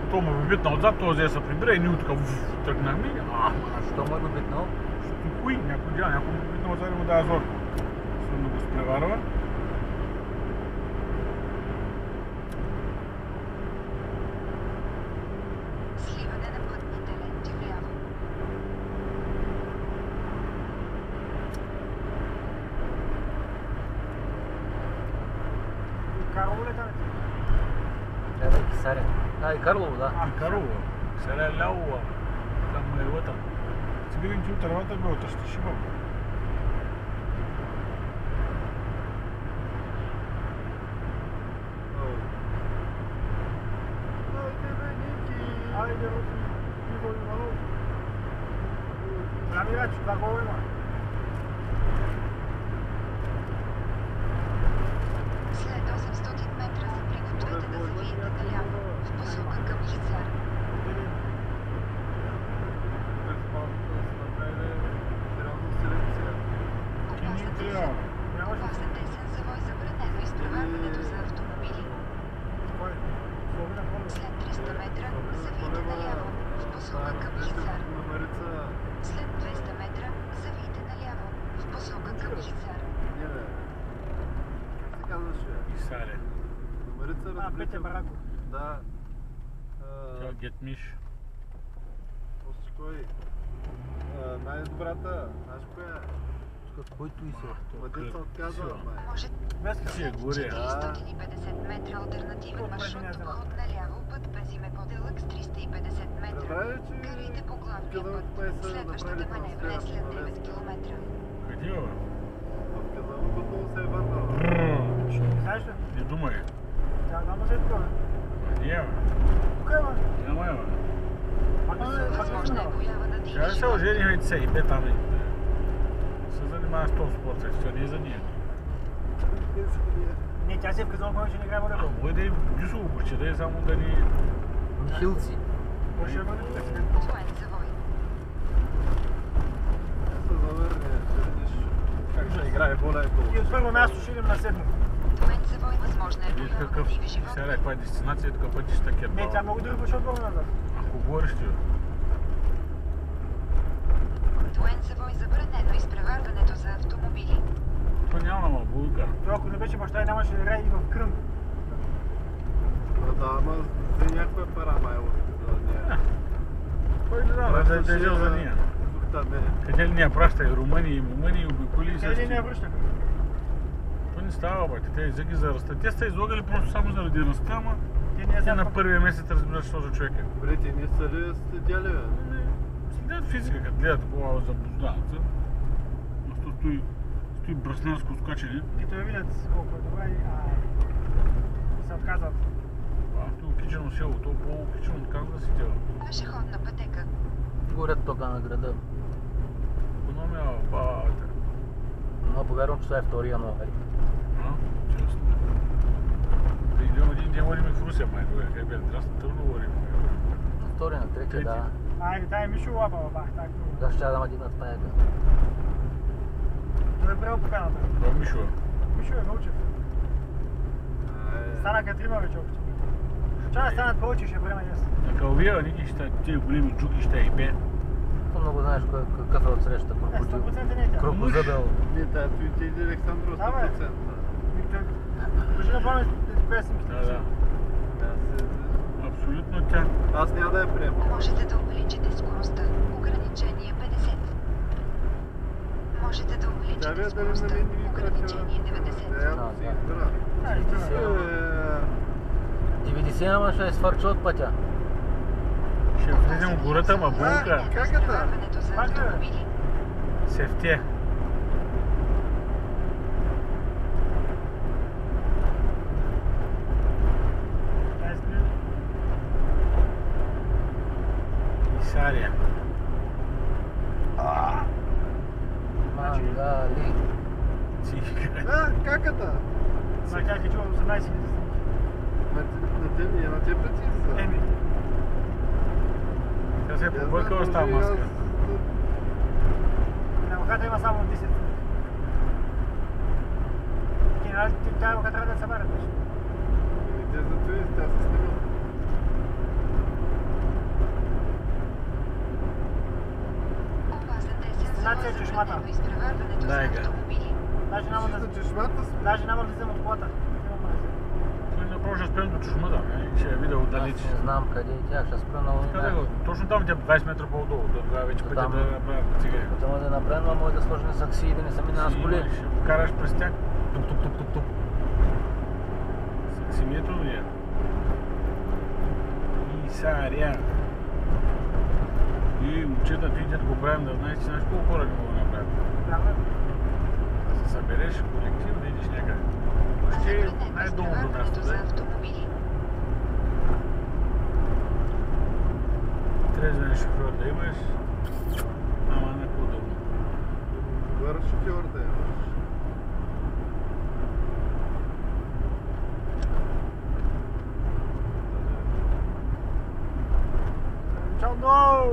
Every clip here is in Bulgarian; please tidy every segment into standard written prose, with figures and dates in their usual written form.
то му битна отзад, този се прибира и ние така тръгнахме. Що му е битнал? Хуй, някой му битна отзад и му дава зор. Сърно го спреварва. Сливане на пътните ленти вляво. Карлово ли там? Трябва да е Кисаря. И Карлово, да. Карлово. Сега е ляво. Там е лътън. Сега видим, че отървата бе отъщи шибъл. Айде, Руси, Иво Иванов. Ами вече, това го има. След 800 метра се пригответе да завиете наляво в посока към Хизар. Опасен тесен завой, забранено изпреварването за автомобили. След 300 метра завийте наляво в посока към Хизар. След 200 метра завийте наляво в посока към Хизар. Исаре. Петя Бараков. Да. Тя Гетмиш. Кой? Най-добрата, знаеш коя е? Който и се. Младица отказва, май. Може Си е горе. след 450 метра алтернативен маршрут обход наляво, път без име по-дълъг с 350 метра. Разбрали, че Карайте по главния казвам, път. кое са Следващата направили маневра е след трансфера, 9 км. Къде бе? Отказвам, отново се е върнал. Знаеш ли? Не думай. Тя няма се е такова. Не бе. Тук е, бе. Няма бе. Възможна е поява на Сега диви се оженихме и се и бе там и се занимава с този спорт, това не е за ние. Не, тя си е вказала, повече не играе волейбол. Мой да е дюсово почти, да е само да ни... Михилци. Може да бъде тук. Отвоен завой. Се завърне, ще видиш как ще играе волейбол. И от първо място ще идем на седмо. Отвоен завой. Възможна е Виж поява на какъв... диви животни. Сега каква е дестинация, тук пътиш такива. Не, тя много дори пъше отборно назад. Ако говориш ти, Отвоен завой. Забранено изпреварването за автомобили. то няма ама булка. Това ако не беше баща и нямаше да играе и в Кръм. Да, ама за някаква пара май от нея. Кой не знам, да е държал за ние. Къде ли ние праща и Румъния, и Мумъния, и обиколи и Къде ли същи. не я връщаха? То не става, бе, те изяги за ръста. Те са излагали просто само заради ръста, ама Те не я те знаят на пък. първия месец разбират, що за човек е. Добре, ти не са ли следяли, бе? Следят физика, като гледат такова заблуждават. Но стои браснарско скачане. Като я видят колко е добре и се отказват. Това кичено село, то по-кичено как да си тела. Пешеходна пътека. Горят тока на града. Економия, бата. Но повярвам, че това е 2 януари. Честно. Да идем един ден водим и в Русия, май, тогава, къде бе, здрасти, тъмно говорим. На 2 на 3, Трети. да. Айде, дай Мишо лапа, бах, така. Да, ще да ма дигнат тая. Той е приел поканата. Това Мишо. Мишо е Вълчев. Станаха трима вече общо. Ще да станат повече, ще време днес. На Калвия, ники ще тия големи джуки ще и бе. То много знаеш какъв е отсреща. 100% не е тя. Крокозъбел. Не, тая той иде Александров 100%. Да, бе. Кажи на памет песенките. Да. Абсолютно тя. Аз няма да я приема. Можете да увеличите скоростта. Ограничение 50. Можете да Тя увеличите бе дали на скоростта. мен не ми Ограничение прача. 90. Да, я си избира. 90 ама ще свърча от пътя. Ще влезем в гората, ма булка. Как е това? Изпреварването за Как е? автомобили. Сефтие. Исария. Мангали. Цифика. Каката? На тях е чувал 18 000. На теб ли ти са? Еми, Тя се е побъркала с тази маска. на вахата има само 10. Тя ваха трябва да се събарят. Те за това тя се снима. Сигнализация е чешмата. Забранено изпреварването за Дай га. автомобили. Даже няма да... чешмата си. Даже няма да взема от колата. Той направо ще спрем до чешмата, и ще я видя отдалеч. Аз не знам къде е тя, ще спра на Къде го? Точно там, тя 20 метра по-долу. Тогава вече пътя Там. да направя цигари. Трябва да направим, но може да сложим сакси и да не са минава с коли. Ще караш през тях. Тук. Саксиметро ли е? И саря. И момчета, ти да го правим, да знаеш, че знаеш колко хора не могат да направят. Да се събереш колектив, да идиш някъде. Ще е Забранено най-долу до изпреварването за място, автомобили. трезвен шофьор да имаш, ама на по-дълго. Добър шофьор да имаш. Чао, но!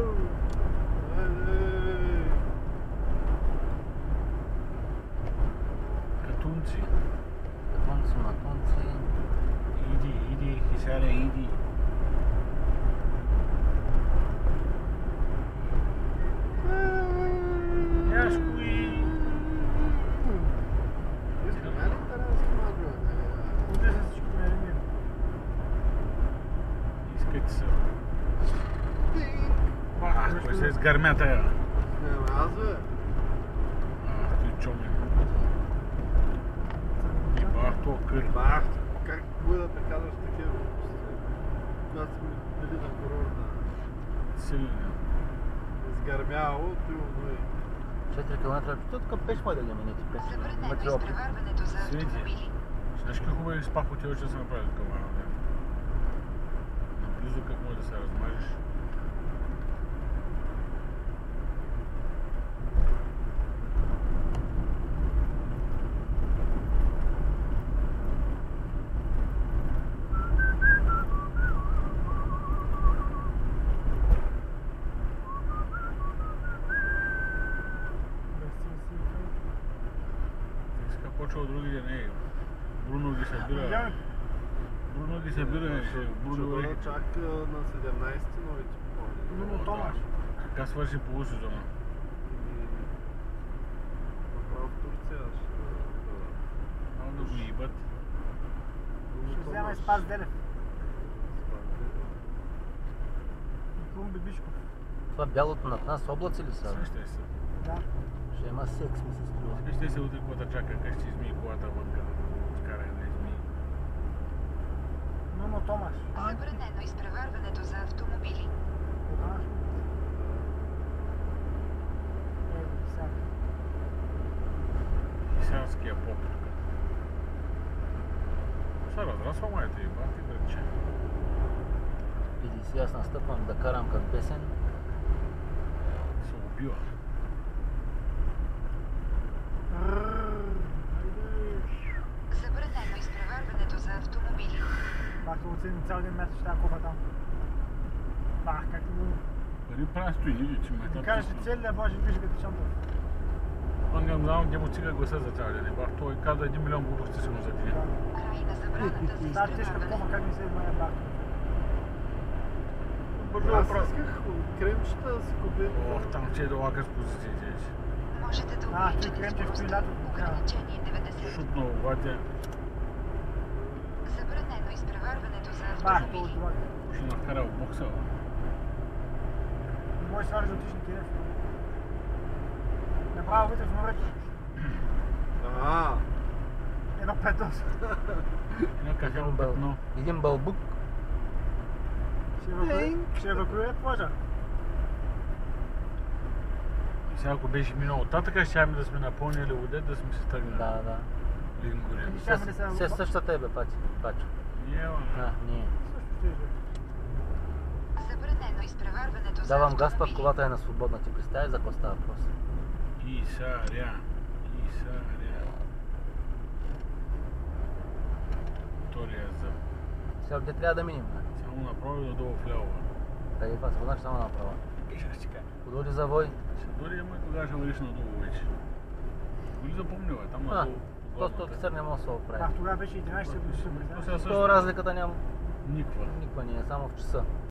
Катунци. Матунци. Иди, хисаря, иди. Яшко и... Искаме ли италиански магио? Куди са всички мерени? Искайте се. Кой се изгърмя тая? Не, аз бе. Той чомен. И бах то кър. Бах, как бъде да казваш такива глупости? Когато сме били на курорта. Силен. Изгърмяло, ти умнои. 4 км. Тук пеш може да ги минете. Забранено Имате опит. изпреварването за Свети. автомобили. Знаеш как хубави спах хотел, че са направили това ден? Наблизо как може да се размажеш. Сега почва от другите, не. Бруно ги събира. Бруно ги събира, ще Ще Бруно бъда река. чак на 17-ти новите попълни. Бруно Томаш. Така свърши полусезона. Направо в Турция ще бъда. Само да го ебат. Ще взема и Спас Делев. Клумби Бишков. Това бялото над нас облаци ли са? Сещай се. Да. Ще има секс, ми се струва. Сещай се утре какво да чака, как ще измие колата вънка, да го скара да измие. Нуно Томаш. Забранено изпреварването за автомобили. Познаваш ли? Сега. Хисарския поп тук. Се разрасва майта и бати братче. Види си, аз настъпвам да карам към песен. Се убива. Забранено изпреварването за автомобили. Бах, това оцени цял ден място, ще тази кофа там. Бах, как ти го... Пари прави стои, ниди, че майта. Ти кажеш, че целият Божи вижда като шампон. Он не знам, где му цига гласа за цял ден. Бах, той каза 1 милион глупости си му за деня. Край на забраната за Тази тежка кофа, изпреварване. как ми се измая бах. Бързо Аз прави. исках кремчета да си купя. Ох, там че е долака с позициите. Можете да А, ти увеличите кремче в скоростта. лято. Ограничение 90. Шутно обаче, Забранено изпреварването за Бах, автомобили. това това. ще накара в бокса. бе. Не можеш да свариш да отиш на телефон. Направо вътре в морето. Едно петос. Някак е опитно. Един бълбук. Ще евакуират плажа. И сега ако беше минал оттатъка, ще да сме напълнили вода, да сме се тръгнали. Да. Лингурен. Ще да се... Все същата е бе, Пачо. Ева. Не. Също ще излезе. Забранено изпреварването за Давам газ, път автомобили. колата е на свободна. Ти представяш за какво става въпрос? И саря. Втория за. Сега где трябва да минем? Само направо и долу в ляво. Къде това? Значи само направо. Ще си кажа. Подори завой. Ще дори ама и тогава ще вървиш надолу вече. Го ли запомнила? Там А, надолу. по Просто главната. офицер не може да се оправи. Тогава беше 11 годишна. Сега също То разликата няма никаква. никаква, не е само в часа.